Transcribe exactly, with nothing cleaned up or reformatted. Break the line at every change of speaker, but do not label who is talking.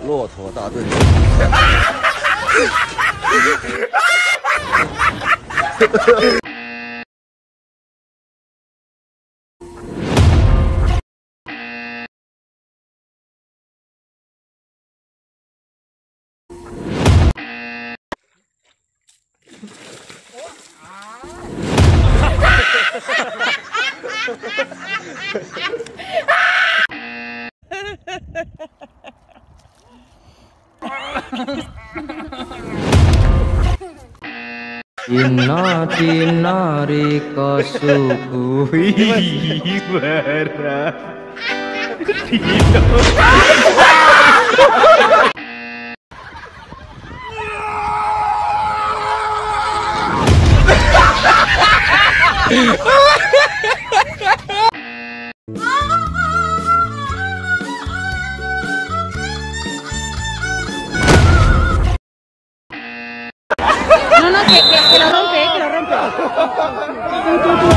骆驼大炖牛。
Dina dina rika suguhi barang dina
No, no, que, que, que lo rompe, que lo rompe.